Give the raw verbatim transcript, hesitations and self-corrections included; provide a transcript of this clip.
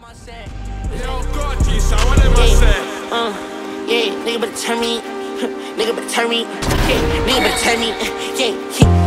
Yo, Gorgie, so what am I saying? Uh, yeah, nigga better turn me, nigga better turn me, yeah, nigga better turn me, yeah, yeah.